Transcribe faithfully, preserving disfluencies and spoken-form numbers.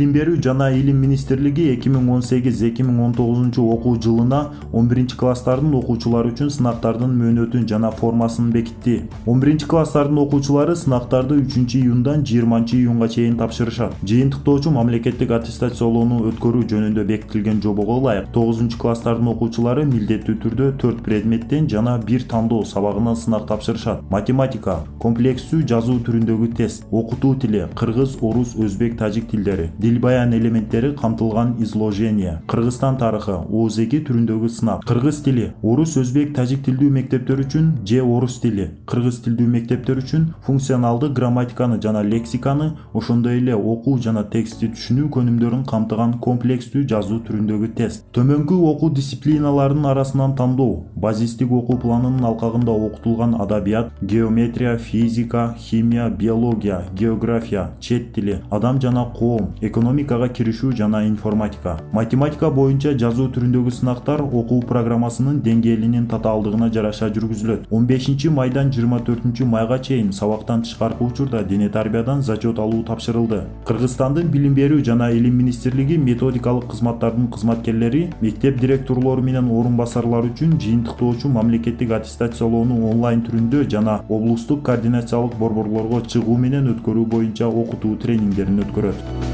Билим берүү жана илим министрлиги эки миң он сегиз эки миң он тогузунчу окуу жылына он биринчи класстардын окуучулары үчүн сынактардын мөөнөтүн жана формасын бекитти. он биринчи класстардын окуучулары сынактарды үчүнчү июндан жыйырманчы июнга чейин тапшырышат. Жыйынтыктоочу мамлекеттик аттестациялоону өткөрүү жөнүндө бекитилген жобого ылайык тогузунчу класстардын окуучулары милдеттүү түрдө төрт предметтен жана бир тандоо сабагынан сынак тапшырышат. Математика, комплекстүү жазуу түрүндөгү тест, окутуу тили, кыргыз, орус, өзбек, тажик тилдери, дил баян элементтери камтылган изложение, Кыргызстан тарыхы, ООЗ-эки түрүндөгү сынак, кыргыз тили, орус, өзбек, тажик тилдүү мектептер үчүн же орус тили, кыргыз тилдүү мектептер үчүн функционалдык грамматиканы жана лексиканы, ошондой эле окуу жана текстти түшүнүү көнүмдөрүн камтыган комплекстүү жазуу түрүндөгү тест. Төмөнкү окуу дисциплиналарынын арасынан тандоо, базистик окуу планынын алкагында окутулган адабият, геометрия, физика, химия, биология, география, чет тили, адам жана коом, экономикага киришүү жана информатика. Математика боюнча жазуу түрүндөгү сынактар окуу программасынын деңгээлинин татаалдыгына жараша жүргүзүлөт. он бешинчи майдан жыйырма төртүнчү майга чейин сабактан тышкаркы учурда дене тарбиядан зачет алуу тапшырылды. Кыргызстандын билим берүү жана илим министрлиги методикалык кызматтардын кызматкерлери мектеп директорлору менен орун басарлар үчүн жыйынтыктоочу мамлекеттик аттестациялоону онлайн түрүндө жана облустук координациялык борборлорго чыгуу менен өткөрүү боюнча окутуу тренингдерин өткөрөт.